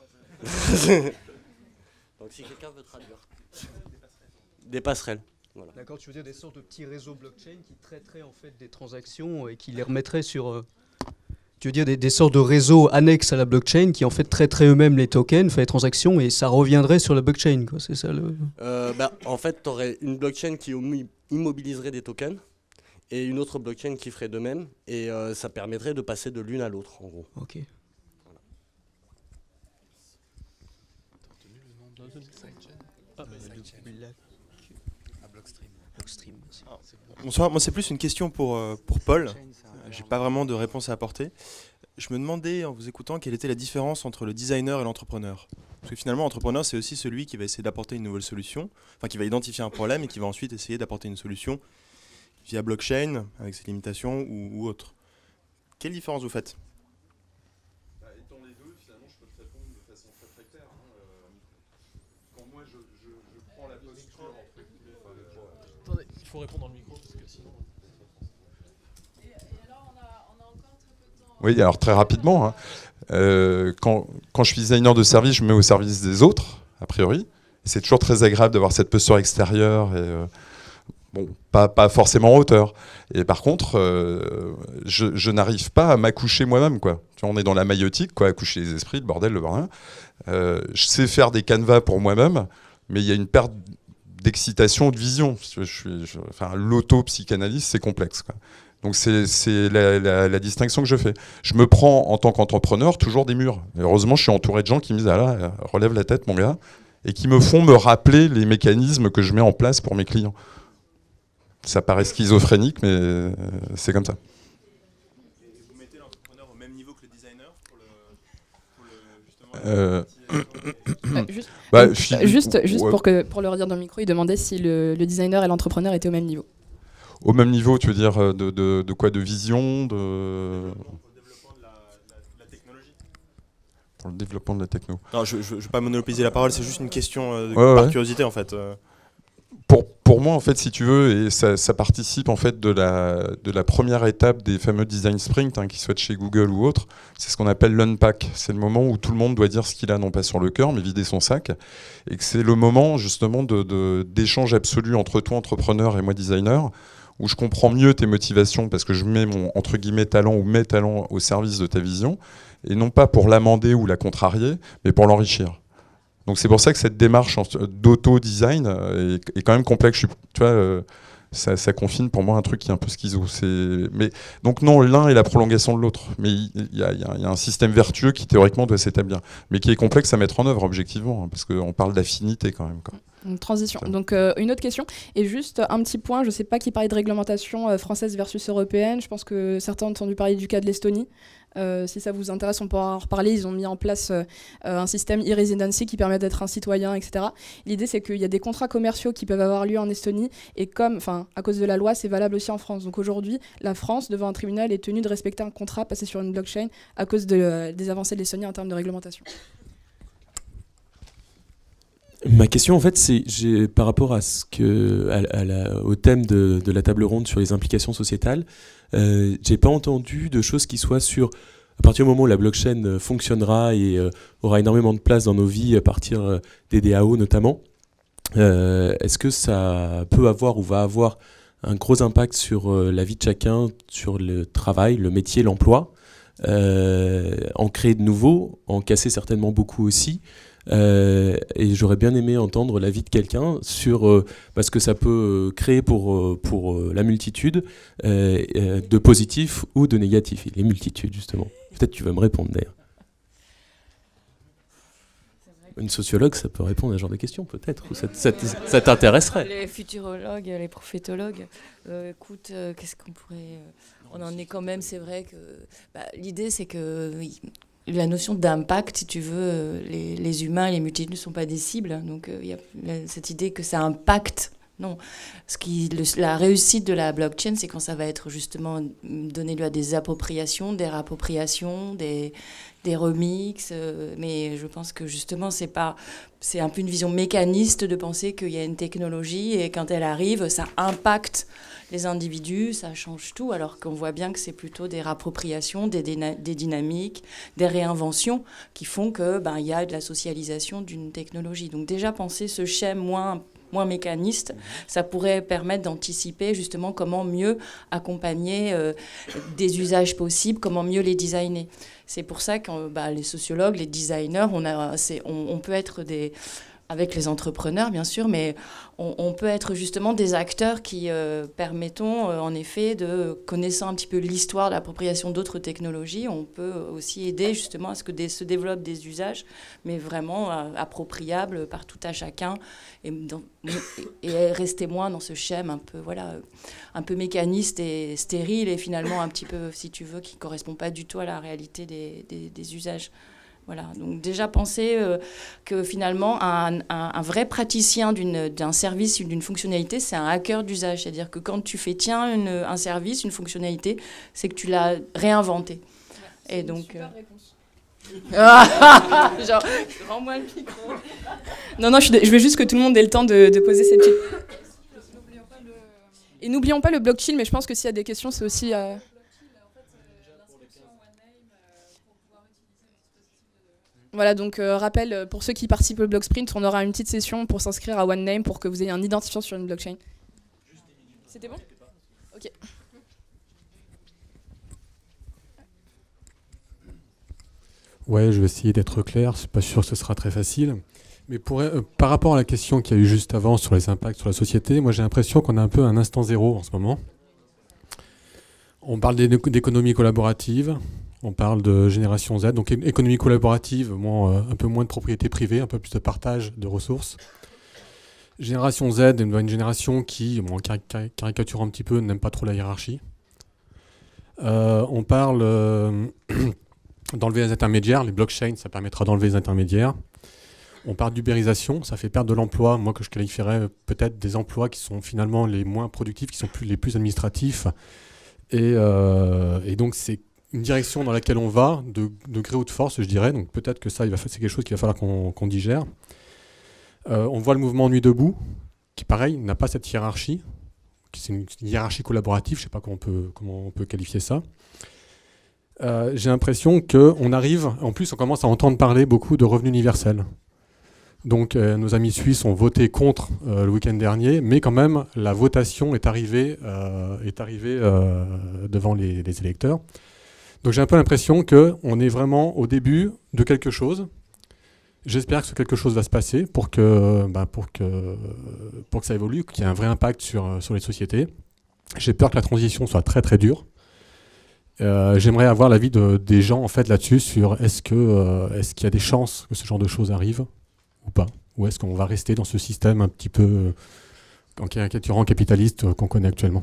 H: Donc si quelqu'un veut traduire. Des passerelles. Voilà.
F: D'accord, tu veux dire des sortes de petits réseaux blockchain qui traiteraient en fait des transactions et qui les remettraient sur... Euh, tu veux dire des, des sortes de réseaux annexes à la blockchain qui en fait traiteraient eux-mêmes les tokens, enfin les transactions, et ça reviendrait sur la blockchain, quoi, c'est ça le...
H: euh, bah, En fait, tu aurais une blockchain qui immobiliserait des tokens et une autre blockchain qui ferait de même, et euh, ça permettrait de passer de l'une à l'autre, en gros.
F: Ok.
H: Voilà.
F: Ah, bah, Blockstream.
I: Bonsoir, moi c'est plus une question pour, euh, pour Paul. J'ai pas vraiment de réponse à apporter. Je me demandais en vous écoutant quelle était la différence entre le designer et l'entrepreneur. Parce que finalement, l'entrepreneur c'est aussi celui qui va essayer d'apporter une nouvelle solution, enfin qui va identifier un problème et qui va ensuite essayer d'apporter une solution via blockchain, avec ses limitations ou, ou autre. Quelle différence vous faites ?
E: Bah, étant les deux, finalement, je peux te répondre de façon très très claire. Hein. Euh, quand moi je, je, je prends la posture entre guillemets, enfin, je...
J: Attendez, il faut répondre dans le micro parce que sinon.
A: Et, et alors, on a, on a encore très peu de temps.
E: Oui, alors très rapidement. Hein. Euh, quand, quand je suis designer de service, je me mets au service des autres, a priori. C'est toujours très agréable d'avoir cette posture extérieure et euh, bon, pas, pas forcément en hauteur. Et par contre, euh, je, je n'arrive pas à m'accoucher moi-même, quoi. Tu vois, on est dans la maïotique, quoi, accoucher les esprits, le bordel, le bordel. Euh, je sais faire des canevas pour moi-même, mais il y a une perte d'excitation, de vision. Je suis, je, enfin, l'auto-psychanalyse, c'est complexe, quoi. Donc c'est, c'est la, la, la distinction que je fais. Je me prends en tant qu'entrepreneur toujours des murs. Et heureusement, je suis entouré de gens qui me disent « Ah là, relève la tête, mon gars », et qui me font me rappeler les mécanismes que je mets en place pour mes clients. Ça paraît schizophrénique, mais euh, c'est comme ça.
I: Et vous mettez l'entrepreneur au même niveau que le designer pour le, pour le justement
E: Euh,
G: Euh, juste
E: bah,
G: donc,
E: fi-
G: juste, juste
E: ouais.
G: pour, que, pour le redire dans le micro, il demandait si le, le designer et l'entrepreneur étaient au même niveau.
E: Au même niveau, tu veux dire de, de, de quoi? De vision de...
I: pour le développement de la, la, la technologie.
E: Pour le développement de la techno.
I: Non, je ne veux pas monopoliser la parole, c'est juste une question euh, de,
E: Ouais,
I: par
E: ouais.
I: curiosité en fait. Euh.
E: Pour, pour moi, en fait, si tu veux, et ça, ça participe en fait de la, de la première étape des fameux design sprint, hein, qu'ils soient de chez Google ou autre, c'est ce qu'on appelle l'unpack. C'est le moment où tout le monde doit dire ce qu'il a, non pas sur le cœur, mais vider son sac. Et que c'est le moment justement de, de, d'échange absolu entre toi, entrepreneur, et moi, designer, où je comprends mieux tes motivations parce que je mets mon entre guillemets talent ou mes talents au service de ta vision, et non pas pour l'amender ou la contrarier, mais pour l'enrichir. Donc c'est pour ça que cette démarche d'auto-design est, est quand même complexe. Je suis, tu vois, euh, ça, ça confine pour moi un truc qui est un peu schizo. C'est, mais, donc non, l'un est la prolongation de l'autre. Mais il y, y, y a un système vertueux qui théoriquement doit s'établir, mais qui est complexe à mettre en œuvre objectivement, hein, parce qu'on parle d'affinité quand même, quoi.
G: Une transition. Donc euh, une autre question. Et juste un petit point, je ne sais pas qui parlait de réglementation euh, française versus européenne. Je pense que certains ont entendu parler du cas de l'Estonie. Euh, si ça vous intéresse, on pourra en reparler. Ils ont mis en place euh, un système e-residency qui permet d'être un citoyen, et cetera. L'idée, c'est qu'il y a des contrats commerciaux qui peuvent avoir lieu en Estonie. Et comme, enfin, à cause de la loi, c'est valable aussi en France. Donc aujourd'hui, la France, devant un tribunal, est tenue de respecter un contrat passé sur une blockchain à cause de, euh, des avancées de l'Estonie en termes de réglementation.
K: Ma question, en fait, c'est j'ai, par rapport à ce que, à, à la, au thème de, de la table ronde sur les implications sociétales, euh, j'ai pas entendu de choses qui soient sur, à partir du moment où la blockchain fonctionnera et euh, aura énormément de place dans nos vies à partir euh, des D A O notamment, euh, est-ce que ça peut avoir ou va avoir un gros impact sur euh, la vie de chacun, sur le travail, le métier, l'emploi, euh, en créer de nouveaux, en casser certainement beaucoup aussi. Euh, et j'aurais bien aimé entendre l'avis de quelqu'un sur euh, bah, ce que ça peut créer pour, euh, pour euh, la multitude, euh, euh, de positif ou de négatif. Les multitudes, justement. Peut-être tu vas me répondre d'ailleurs. Une sociologue, ça peut répondre à ce genre de questions, peut-être, ou ça, ça, ça t'intéresserait.
L: Les futurologues, les prophétologues, euh, écoute, euh, qu'est-ce qu'on pourrait... Euh, on en est quand même, c'est vrai que... Bah, l'idée, c'est que oui, la notion d'impact, si tu veux, euh, les, les humains, les multitudes ne sont pas des cibles, donc il euh, y a cette idée que ça impacte. Non, ce qui, le, la réussite de la blockchain, c'est quand ça va être justement donner lieu à des appropriations, des réappropriations, des, des remixes. Euh, mais je pense que justement, c'est pas, c'est un peu une vision mécaniste de penser qu'il y a une technologie et quand elle arrive, ça impacte les individus, ça change tout, alors qu'on voit bien que c'est plutôt des réappropriations, des, des, des dynamiques, des réinventions qui font que ben, y a de la socialisation d'une technologie. Donc déjà penser ce schéma moins moins mécaniste, ça pourrait permettre d'anticiper justement comment mieux accompagner euh, des usages possibles, comment mieux les designer. C'est pour ça que bah, les sociologues, les designers, on, a, c'est, on, on peut être des... avec les entrepreneurs, bien sûr, mais on, on peut être justement des acteurs qui euh, permettons, euh, en effet, de connaissant un petit peu l'histoire de l'appropriation d'autres technologies, on peut aussi aider justement à ce que des, se développent des usages, mais vraiment euh, appropriables par tout à chacun, et, dans, et, et rester moins dans ce schéma un peu, voilà, un peu mécaniste et stérile, et finalement un petit peu, si tu veux, qui ne correspond pas du tout à la réalité des, des, des usages. Voilà, donc déjà penser euh, que finalement un, un, un vrai praticien d'une, d'un service ou d'une fonctionnalité, c'est un hacker d'usage. C'est-à-dire que quand tu fais tiens une, un service, une fonctionnalité, c'est que tu l'as réinventé. Ouais, et donc... Une super réponse. Genre, rends-moi le micro.
G: Non, non, je, je veux juste que tout le monde ait le temps de, de poser cette question. Et n'oublions pas le blockchain, mais je pense que s'il y a des questions, c'est aussi... Euh... Voilà, donc euh, rappel, pour ceux qui participent au Blocksprint, on aura une petite session pour s'inscrire à OneName pour que vous ayez un identifiant sur une blockchain. C'était bon ? Ok.
M: Ouais, je vais essayer d'être clair, c'est pas sûr que ce sera très facile. Mais pour, euh, par rapport à la question qu'il y a eu juste avant sur les impacts sur la société, moi j'ai l'impression qu'on a un peu un instant zéro en ce moment. On parle d'économie collaborative. On parle de génération Z, donc économie collaborative, bon, euh, un peu moins de propriété privée, un peu plus de partage de ressources. Génération Z, une, une génération qui, bon, caric- caricature un petit peu, n'aime pas trop la hiérarchie. Euh, on parle euh, d'enlever les intermédiaires, les blockchains, ça permettra d'enlever les intermédiaires. On parle d'ubérisation, ça fait perdre de l'emploi, moi que je qualifierais peut-être des emplois qui sont finalement les moins productifs, qui sont plus, les plus administratifs. Et, euh, et donc c'est une direction dans laquelle on va, de, de gré ou de force, je dirais. Donc peut-être que ça, il va, c'est quelque chose qu'il va falloir qu'on, qu'on digère. Euh, on voit le mouvement Nuit debout, qui pareil, n'a pas cette hiérarchie. C'est une hiérarchie collaborative, je ne sais pas comment on peut, comment on peut qualifier ça. Euh, j'ai l'impression qu'on arrive, en plus on commence à entendre parler beaucoup de revenus universels. Donc euh, nos amis suisses ont voté contre euh, le week-end dernier, mais quand même la votation est arrivée, euh, est arrivée euh, devant les, les électeurs. Donc j'ai un peu l'impression qu'on est vraiment au début de quelque chose. J'espère que ce quelque chose va se passer pour que, bah, pour que, pour que ça évolue, qu'il y ait un vrai impact sur, sur les sociétés. J'ai peur que la transition soit très très dure. Euh, j'aimerais avoir l'avis de, des gens en fait, là-dessus sur est-ce, que, euh, est-ce qu'il y a des chances que ce genre de choses arrivent ou pas, ou est-ce qu'on va rester dans ce système un petit peu en caricaturant capitaliste euh, qu'on connaît actuellement.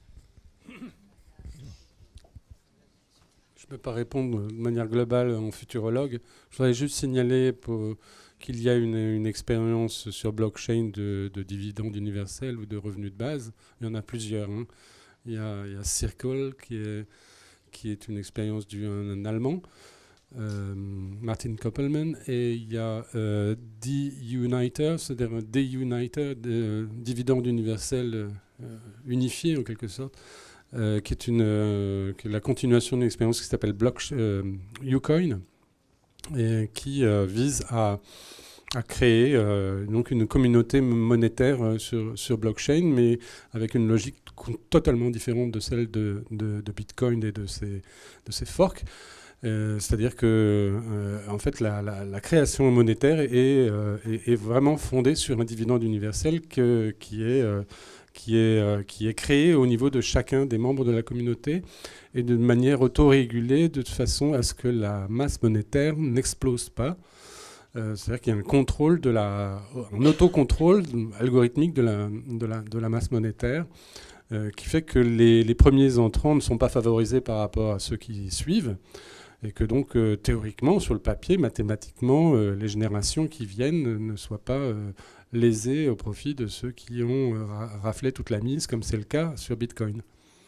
N: Je ne peux pas répondre de manière globale en futurologue. Je voudrais juste signaler pour, qu'il y a une, une expérience sur blockchain de, de dividendes universels ou de revenus de base. Il y en a plusieurs. Hein. Il, y a, il y a Circle qui est, qui est une expérience d'un Allemand, euh, Martin Koppelmann, et il y a euh, D-Uniter, c'est-à-dire D-Uniter, de, dividendes universels euh, unifiés en quelque sorte. Euh, qui est une, euh, qui est la continuation d'une expérience qui s'appelle Block, euh, Ucoin, et qui euh, vise à, à créer euh, donc une communauté monétaire euh, sur, sur blockchain, mais avec une logique totalement différente de celle de, de, de Bitcoin et de ses, de ses forks. Euh, c'est-à-dire que euh, en fait, la, la, la création monétaire est, euh, est, est vraiment fondée sur un dividende universel que, qui est... Euh, Qui est, euh, qui est créé au niveau de chacun des membres de la communauté et de manière autorégulée de façon à ce que la masse monétaire n'explose pas Euh, C'est-à-dire qu'il y a un contrôle, de la, un autocontrôle algorithmique de la, de la, de la masse monétaire euh, qui fait que les, les premiers entrants ne sont pas favorisés par rapport à ceux qui suivent et que donc euh, théoriquement, sur le papier, mathématiquement, euh, les générations qui viennent ne soient pas euh, lésées au profit de ceux qui ont euh, ra raflé toute la mise, comme c'est le cas sur Bitcoin.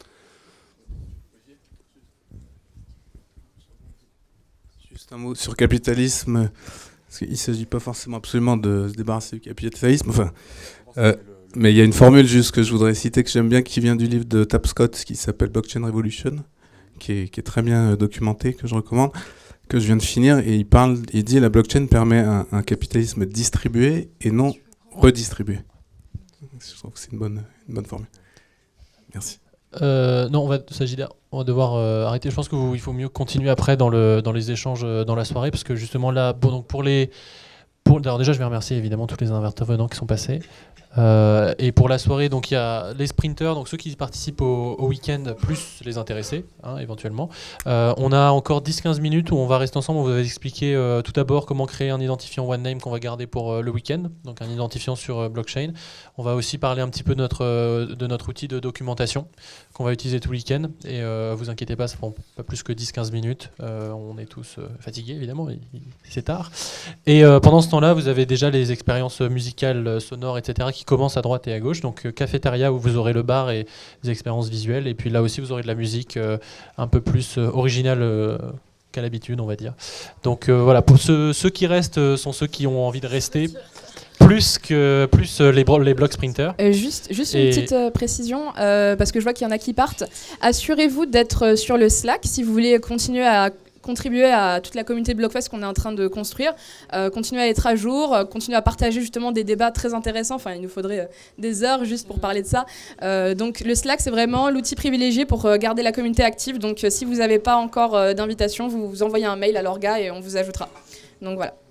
O: Juste un mot sur le capitalisme, parce qu'il ne s'agit pas forcément absolument de se débarrasser du capitalisme, enfin, euh, mais il y a une formule juste que je voudrais citer, que j'aime bien, qui vient du livre de Tapscott, qui s'appelle Blockchain Revolution, qui est, qui est très bien documenté, que je recommande, que je viens de finir, et il, parle, il dit la blockchain permet un, un capitalisme distribué et non redistribué. Je trouve que c'est une bonne, une bonne formule. Merci.
J: Euh, non, on va, Sagidaire, on va devoir euh, arrêter. Je pense qu'il faut mieux continuer après dans, le, dans les échanges euh, dans la soirée, parce que justement là, bon, donc pour les, pour, alors déjà je vais remercier évidemment tous les intervenants qui sont passés. Euh, et pour la soirée, donc il y a les sprinters, donc ceux qui participent au, au week-end, plus les intéressés, hein, éventuellement. Euh, on a encore dix à quinze minutes où on va rester ensemble. On va vous expliquer euh, tout d'abord comment créer un identifiant OneName qu'on va garder pour euh, le week-end, donc un identifiant sur euh, blockchain. On va aussi parler un petit peu de notre, euh, de notre outil de documentation qu'on va utiliser tout le week-end. Et euh, vous inquiétez pas, ça prend pas plus que dix à quinze minutes. Euh, on est tous euh, fatigués, évidemment, c'est tard. Et euh, pendant ce temps-là, vous avez déjà les expériences musicales, sonores, et cetera qui commencent à droite et à gauche. Donc euh, cafétéria où vous aurez le bar et les expériences visuelles. Et puis là aussi, vous aurez de la musique euh, un peu plus euh, originale euh, qu'à l'habitude, on va dire. Donc euh, voilà, pour ceux, ceux qui restent euh, sont ceux qui ont envie de rester. Plus que plus euh, les, les blocs sprinters.
G: Euh, juste juste
J: et
G: une petite euh, précision, euh, parce que je vois qu'il y en a qui partent. Assurez-vous d'être sur le Slack si vous voulez continuer à contribuer à toute la communauté de Blockfest qu'on est en train de construire, euh, continuer à être à jour, euh, continuer à partager justement des débats très intéressants. Enfin, il nous faudrait euh, des heures juste pour parler de ça. Euh, donc le Slack, c'est vraiment l'outil privilégié pour euh, garder la communauté active. Donc euh, si vous n'avez pas encore euh, d'invitation, vous, vous envoyez un mail à l'orga et on vous ajoutera. Donc voilà.